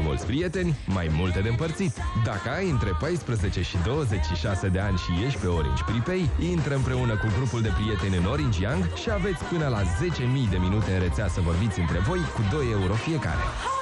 Mai mulți prieteni, mai multe de împărțit. Dacă ai între 14 și 26 de ani și ești pe Orange Prepay, intră împreună cu grupul de prieteni în Orange Young și aveți până la 10.000 de minute în rețea să vorbiți între voi cu 2 euro fiecare.